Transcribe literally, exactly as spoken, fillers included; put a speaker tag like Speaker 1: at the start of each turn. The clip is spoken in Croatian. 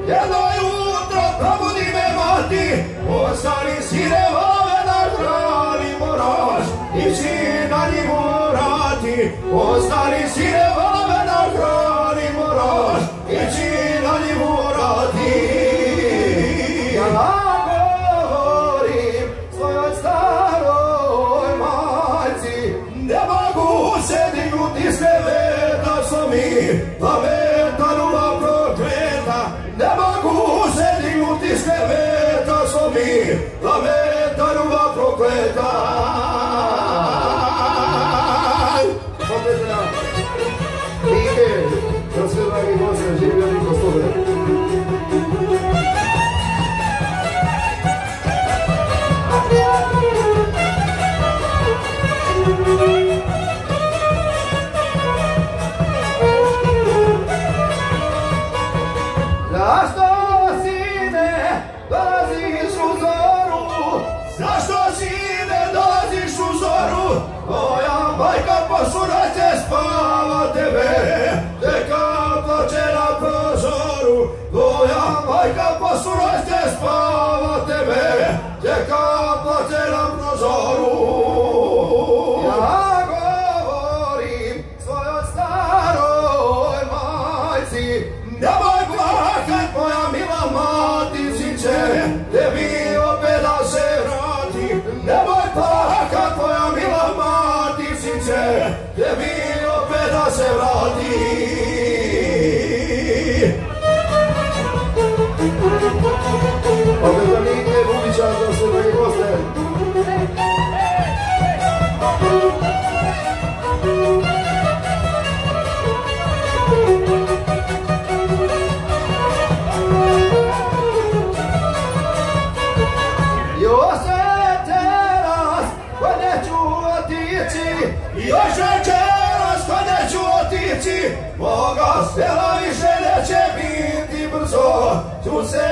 Speaker 1: jedno jutro probudi me mati, ostani sine vove da hrani moraš, ići na njivu vrati, ostani sine vove da hrani moraš, ići na njivu vrati. Ja govorim svojoj staroj majci, ne mogu se dignuti s kreveta što mi pameta ljubav prokleta, ne mogu se dignuti s kreveta što mi pameta ljubav prokleta. Popetna, Mike, za sve dragi goste, živjeli gospodine. Zašto sine dolaziš u zoru? Zašto sine dolaziš u zoru? Moja majka posura će spava tebe, teka plače na prozoru. Moja majka posura će spava tebe, teka plače na prozoru. Ja govorim svojoj staroj majci, nemoj plakat moja mila mati, sinče, tebi opet da se vrati. Nemoj plakat moja mila mati, sinče, tebi opet da se vrati. Opet da Mike Vubića za sve dragi goste. Još večeras ko neću otići, još večeras ko neću otići, moga sela više neće biti brzo, ću se